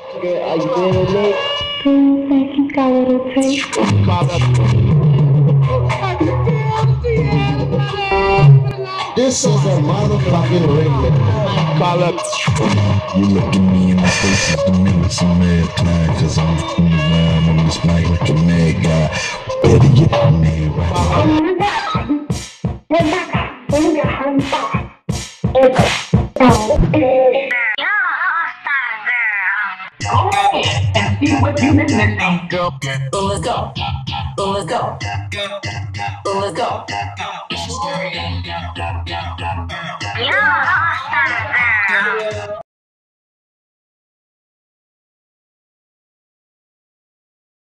Good, are you feeling it? Thank you, got a little taste. This is a motherfucking remix. Call up. You look at me in my face is the minutes I'm mad time, cause I'm fooling around on this mic like a mad guy. Better get in there right And see what you've been missing. Let's go. Let's go. Let's go.